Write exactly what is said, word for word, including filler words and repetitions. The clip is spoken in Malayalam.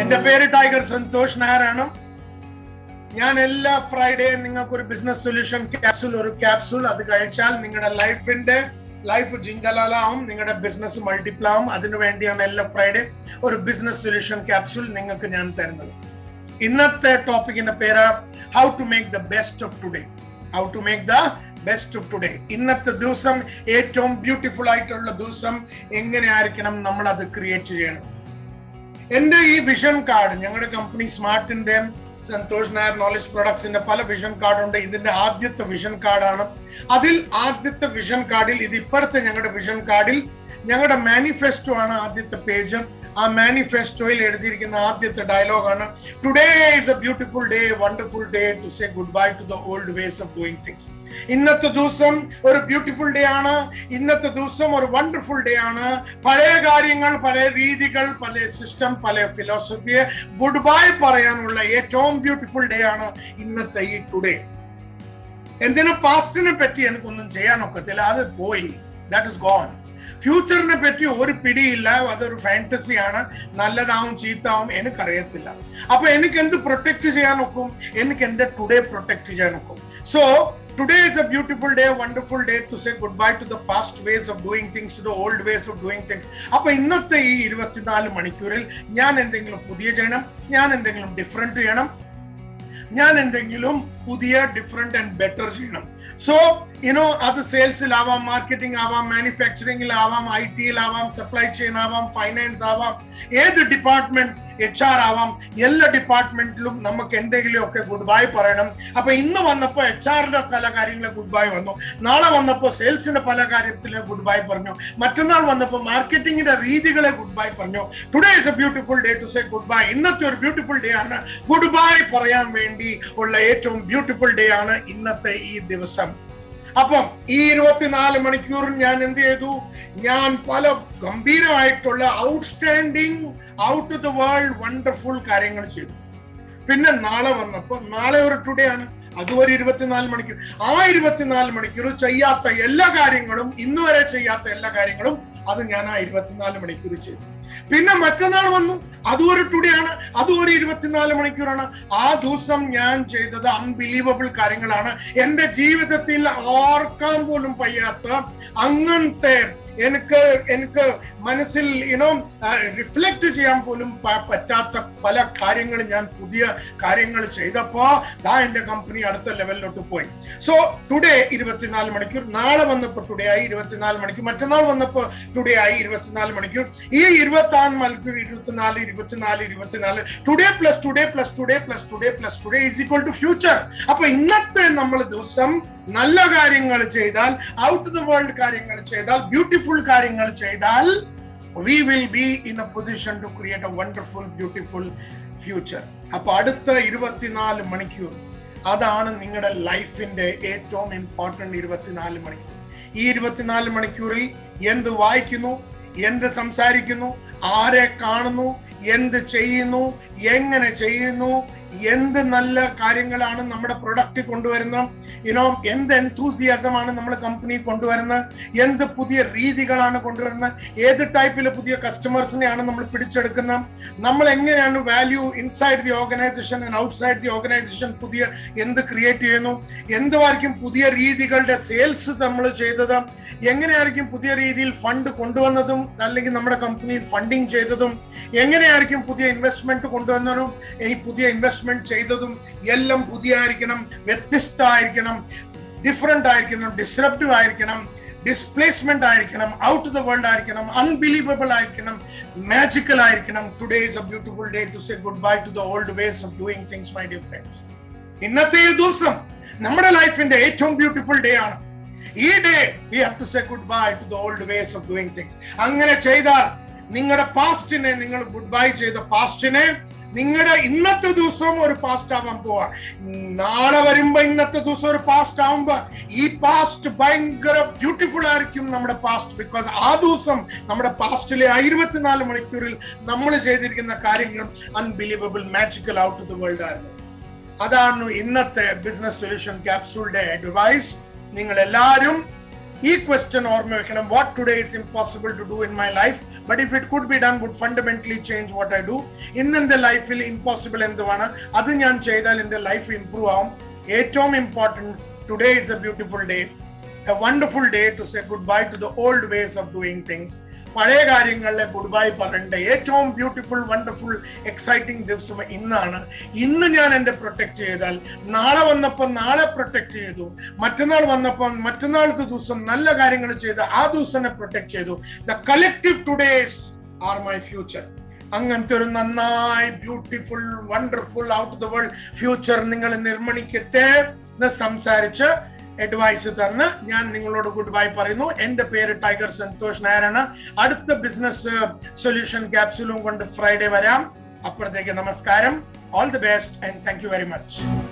എന്റെ പേര് ടൈഗർ സന്തോഷ് നായരാണ്. ഞാൻ എല്ലാ ഫ്രൈഡേയും നിങ്ങൾക്ക് ഒരു ബിസിനസ് സൊല്യൂഷൻ ക്യാപ്സൂൾ ഒരു ക്യാപ്സൂൾ അത് കഴിച്ചാൽ നിങ്ങളുടെ ലൈഫിന്റെ ലൈഫ് ജിങ്കലാലാവും, നിങ്ങളുടെ ബിസിനസ് മൾട്ടിപ്പിൾ ആവും. അതിനുവേണ്ടിയാണ് എല്ലാ ഫ്രൈഡേ ഒരു ബിസിനസ് സൊല്യൂഷൻ ക്യാപ്സൂൾ നിങ്ങൾക്ക് ഞാൻ തരുന്നത്. ഇന്നത്തെ ടോപ്പിക്കിന്റെ പേര് how to make the best of today. How to make the best of today. ഇന്നത്തെ ദിവസം ഏറ്റവും ബ്യൂട്ടിഫുൾ ആയിട്ടുള്ള ദിവസം എങ്ങനെയായിരിക്കണം നമ്മൾ അത് ക്രിയേറ്റ് ചെയ്യണം. എന്റെ ഈ വിഷൻ കാർഡ് ഞങ്ങളുടെ കമ്പനി സ്മാർട്ടിന്റെ സന്തോഷ് നായർ നോളജ് പ്രൊഡക്ട്സിന്റെ പല വിഷൻ കാർഡ് ഉണ്ട്. ഇതിന്റെ ആദ്യത്തെ വിഷൻ കാർഡാണ്. അതിൽ ആദ്യത്തെ വിഷൻ കാർഡിൽ ഇത് ഇപ്പോഴത്തെ ഞങ്ങളുടെ വിഷൻ കാർഡിൽ ഞങ്ങളുടെ മാനിഫെസ്റ്റോ ആണ് ആദ്യത്തെ പേജ്. ആ മാനിഫെസ്റ്റോയിൽ എഴുതിയിരിക്കുന്ന ആദ്യത്തെ ഡയലോഗാണ് today is a beautiful day, wonderful day to say goodbye to the old ways of doing things. ഇന്നത്തെ ദിവസം ഒരു ബ്യൂട്ടിഫുൾ ഡേ ആണ്. ഇന്നത്തെ ദിവസം ഒരു വണ്ടർഫുൾ ഡേ ആണ്. പഴയ കാര്യങ്ങൾ, പഴയ രീതികൾ, പല സിസ്റ്റം, പല ഫിലോസഫിയെ ഗുഡ് ബൈ പറയാനുള്ള ഏറ്റവും ബ്യൂട്ടിഫുൾ ഡേ ആണ് ഇന്നത്തെ ഈ ടുഡേ. എന്തിനാ പാസ്റ്റിനെ പറ്റി എനിക്കൊന്നും ചെയ്യാനൊക്കത്തില്ല, അത് പോയി, ദാറ്റ് ഇസ് ഗോൺ. ഫ്യൂച്ചറിനെ പറ്റി ഒരു പിടിയില്ല, അതൊരു ഫാന്റസിയാണ്. നല്ലതാവും ചീത്താവും എനിക്കറിയത്തില്ല. അപ്പൊ എനിക്ക് എന്ത് പ്രൊട്ടക്ട് ചെയ്യാൻ ഒക്കും? എനിക്ക് എന്റെ ടുഡേ പ്രൊട്ടക്ട് ചെയ്യാൻ ഒക്കും. So today is a beautiful day, wonderful day to say goodbye to the past ways of doing things, to the old ways of doing things. അപ്പൊ ഇന്നത്തെ ഈ ഇരുപത്തിനാല് മണിക്കൂറിൽ ഞാൻ എന്തെങ്കിലും പുതിയ ചെയ്യണം, ഞാൻ എന്തെങ്കിലും ഡിഫറെന്റ് ചെയ്യണം, ഞാൻ എന്തെങ്കിലും പുതിയ ഡിഫറെന്റ് ആൻഡ് ബെറ്റർ ചെയ്യണം. സോ യുനോ അത് സെയിൽസിലാവാം, മാർക്കറ്റിംഗ് ആവാം, മാനുഫാക്ചറിംഗിലാവാം, ഐ ടിയിലാവാം, സപ്ലൈ ചെയിൻ ആവാം, ഫൈനാൻസ് ആവാം, ഏത് ഡിപ്പാർട്ട്മെന്റ്, എച്ച് ആർ ആവാം, എല്ലാ ഡിപ്പാർട്ട്മെന്റിലും നമുക്ക് എന്തെങ്കിലും ഒക്കെ ഗുഡ് ബൈ പറയണം. അപ്പൊ ഇന്ന് വന്നപ്പോ എച്ച് ആറിന്റെ പല കാര്യങ്ങളെ ഗുഡ് ബൈ വന്നു, നാളെ വന്നപ്പോ സെയിൽസിന്റെ പല കാര്യത്തിലെ ഗുഡ് ബൈ പറഞ്ഞു, മറ്റന്നാൾ വന്നപ്പോ മാർക്കറ്റിംഗിന്റെ രീതികളെ ഗുഡ് ബൈ പറഞ്ഞു. Today is a beautiful day to say goodbye. ഇന്നത്തെ ഒരു ബ്യൂട്ടിഫുൾ ഡേ ആണ്. ഗുഡ് ബൈ പറയാൻ വേണ്ടി ഉള്ള ഏറ്റവും ബ്യൂട്ടിഫുൾ ഡേ ആണ് ഇന്നത്തെ ഈ ദിവസം. അപ്പം ഈ ഇരുപത്തിനാല് മണിക്കൂർ ഞാൻ എന്ത് ചെയ്തു? ഞാൻ പല ഗംഭീരമായിട്ടുള്ള outstanding, out of the world wonderful കാര്യങ്ങൾ ചെയ്തു. പിന്നെ നാളെ വന്നപ്പോ നാളെ ഒരു ടുഡേ ആണ്, അതും ഒരു ഇരുപത്തിനാല് മണിക്കൂർ. ആ ഇരുപത്തിനാല് മണിക്കൂർ ചെയ്യാത്ത എല്ലാ കാര്യങ്ങളും, ഇന്ന് വരെ ചെയ്യാത്ത എല്ലാ കാര്യങ്ങളും അത് ഞാൻ ആ ഇരുപത്തിനാല് മണിക്കൂർ ചെയ്തു. പിന്നെ മറ്റന്നാൾ വന്നു, അതും ഒരു ടുഡേ ആണ്, അതും ഒരു ഇരുപത്തിനാല് മണിക്കൂറാണ്. ആ ദിവസം ഞാൻ ചെയ്തത് അൺബിലീവബിൾ കാര്യങ്ങളാണ്. എന്റെ ജീവിതത്തിൽ ഓർക്കാൻ പോലും വയ്യാത്ത അങ്ങനത്തെ എനിക്ക് എനിക്ക് മനസ്സിൽ യുനോ റിഫ്ലക്ട് ചെയ്യാൻ പോലും പറ്റാത്ത പല കാര്യങ്ങൾ ഞാൻ പുതിയ കാര്യങ്ങൾ ചെയ്തപ്പോ ദാ എന്റെ കമ്പനി അടുത്ത ലെവലിലോട്ട് പോയി. സോ ടുഡേ ഇരുപത്തിനാല് മണിക്കൂർ, നാളെ വന്നപ്പോ ടുഡേ ആയി ഇരുപത്തിനാല് മണിക്കൂർ, മറ്റന്നാൾ വന്നപ്പോ ടുഡേ ആയി ഇരുപത്തിനാല് മണിക്കൂർ. ഈ ഇരുപത്തി ആറ് മണിക്കൂർ ഇരുപത്തിനാല് ഇരുപത്തിനാല് ഇരുപത്തിനാല് today plus today plus today plus today plus today is equal to future. അപ്പൊ ഇന്നത്തെ നമ്മൾ ദിവസം നല്ല കാര്യങ്ങൾ ചെയ്താൽ, ഔട്ട് ഓഫ് ദ വേൾഡ് കാര്യങ്ങൾ ചെയ്താൽ, ബ്യൂട്ടിഫുൾ കാര്യങ്ങൾ ചെയ്താൽ, we will be in a position to create a wonderful, beautiful future. അപ്പൊ അടുത്ത ഇരുപത്തിനാല് മണിക്കൂർ അതാണ് നിങ്ങളുടെ ലൈഫിന്റെ ഏറ്റവും ഇമ്പോർട്ടന്റ് ഇരുപത്തിനാല് മണിക്കൂർ. ഈ ഇരുപത്തിനാല് മണിക്കൂറിൽ എന്ത് വായിക്കുന്നു, എന്ത് സംസാരിക്കുന്നു, ആരെ കാണുന്നു, എന്ത് ചെയ്യുന്നു, എങ്ങനെ ചെയ്യുന്നു, എന്ത് നല്ല കാര്യങ്ങളാണ് നമ്മുടെ പ്രൊഡക്റ്റ് കൊണ്ടുവരുന്നത്, യുനോ എന്ത് എൻതൂസിയാസമാണ് നമ്മുടെ കമ്പനി കൊണ്ടുവരുന്നത്, എന്ത് പുതിയ രീതികളാണ് കൊണ്ടുവരുന്നത്, ഏത് ടൈപ്പിലെ പുതിയ കസ്റ്റമേഴ്സിനെയാണ് നമ്മൾ പിടിച്ചെടുക്കുന്നത്, നമ്മൾ എങ്ങനെയാണ് value inside the organization and outside the organization പുതിയ എന്ത് ക്രിയേറ്റ് ചെയ്യുന്നു, എന്തുമായിരിക്കും പുതിയ രീതികളുടെ സെയിൽസ് നമ്മൾ ചെയ്തത്, എങ്ങനെയായിരിക്കും പുതിയ രീതിയിൽ ഫണ്ട് കൊണ്ടുവന്നതും അല്ലെങ്കിൽ നമ്മുടെ കമ്പനിയിൽ ഫണ്ടിങ് ചെയ്തതും, എങ്ങനെയായിരിക്കും പുതിയ ഇൻവെസ്റ്റ്മെന്റ് കൊണ്ടുവന്നതും ഈ പുതിയ ഇൻവെസ്റ്റ്മെന്റ് ചെയ്തതും എല്ലാം പുതിയ ആയിരിക്കണം, വ്യത്യസ്തമായിരിക്കണം, ഡിഫറെന്റ് ആയിരിക്കണം, ഡിസ്റപ്റ്റീവ് ആയിരിക്കണം, ഡിസ്പ്ലേസ്മെന്റ് ആയിരിക്കണം, ഔട്ട് ഓഫ് ദ വേൾഡ് ആയിരിക്കണം, അൺബിലീവബിൾ ആയിരിക്കണം, മാജിക്കൽ ആയിരിക്കണം. Today is a beautiful day to say goodbye to the old ways of doing things. My dear friends, ഇന്നത്തെ ഈ ദിവസം നമ്മുടെ ലൈഫിന്റെ ഏറ്റവും ബ്യൂട്ടിഫുൾ ഡേ ആണ്. ഈ day we have to say goodbye to the old ways of doing things. അങ്ങനെ ചെയ്താൽ നിങ്ങളുടെ പാസ്റ്റിനെ, നിങ്ങൾ ഗുഡ് ബൈ ചെയ്ത പാസ്റ്റിനെ, നിങ്ങളുടെ ഇന്നത്തെ ദിവസം ഒരു പാസ്റ്റ് ആവാൻ പോവാ. നാളെ വരുമ്പോ ഇന്നത്തെ ദിവസം ഒരു പാസ്റ്റ് ആവുമ്പോ ഈ പാസ്റ്റ് ഭയങ്കര ബ്യൂട്ടിഫുൾ ആയിരിക്കും നമ്മുടെ പാസ്റ്റ്. ബിക്കോസ് ആ ദിവസം നമ്മുടെ പാസ്റ്റിലെ ആ ഇരുപത്തിനാല് മണിക്കൂറിൽ നമ്മൾ ചെയ്തിരിക്കുന്ന കാര്യങ്ങളും unbelievable, magical, out of the world ആയിരുന്നു. അതാണ് ഇന്നത്തെ ബിസിനസ് സൊല്യൂഷൻ ക്യാപ്സൂളിന്റെ അഡ്വൈസ്. നിങ്ങൾ എല്ലാവരും ഈ ക്വസ്റ്റ്യൻ ഓർമ്മ വെക്കണം. What today is impossible to do in my life, but if it could be done would fundamentally change what I do. ഇന്ന് എന്റെ ലൈഫിൽ ഇംപോസിബിൾ എന്തുവാണ്, അത് ഞാൻ ചെയ്താൽ എന്റെ ലൈഫ് ഇംപ്രൂവ് ആവും. ഏറ്റവും important, today is a beautiful day, a wonderful day to say goodbye to the old ways of doing things. പഴയ കാര്യങ്ങളിലെ ഗുഡ് ബൈ പറയേണ്ട ഏറ്റവും ബ്യൂട്ടിഫുൾ വണ്ടർഫുൾ എക്സൈറ്റിംഗ് ദിവസം ഇന്നാണ്. ഇന്ന് ഞാൻ എന്റെ പ്രൊട്ടക്ട് ചെയ്താൽ നാളെ വന്നപ്പോൾ നാളെ പ്രൊട്ടക്ട് ചെയ്തു, മറ്റന്നാൾ വന്നപ്പോൾ മറ്റന്നാളത്തെ ദിവസം നല്ല കാര്യങ്ങൾ ചെയ്ത് ആ ദിവസം പ്രൊട്ടക്ട് ചെയ്തു. The collective todays are my future. അങ്ങനത്തെ ഒരു നന്നായി beautiful wonderful out the world future നിങ്ങൾ നിർമ്മിക്കട്ടെ എന്ന് സംസാരിച്ച് അഡ്വൈസ് തന്ന് ഞാൻ നിങ്ങളോട് ഗുഡ് ബൈ പറയുന്നു. എന്റെ പേര് ടൈഗർ സന്തോഷ് നായരാണ്. അടുത്ത ബിസിനസ് സൊല്യൂഷൻ ക്യാപ്സ്യൂളും കൊണ്ട് ഫ്രൈഡേ വരാം. അപ്പോഴത്തേക്ക് നമസ്കാരം. All the best and thank you very much.